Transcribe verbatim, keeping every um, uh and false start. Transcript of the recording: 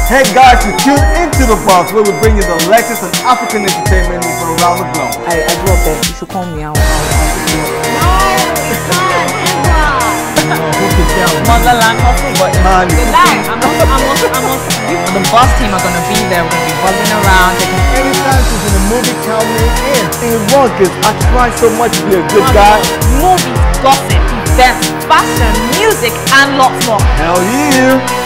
Hey guys, you tune into The Buzz, where we bring you the latest on African entertainment news from around the globe. I, I grew up there. You should call me out. No, it's not ever. Who can tell me? Motherland hustle, but Man, the lie. I'm not, I'm not, I'm not. The Buzz team are gonna be there. We're gonna be buzzing around. Taking anytime she's in the movie, count me in. In one case, I try so much to be a good guy. movies, gossip, events, fashion, music, and lots more. Hell yeah!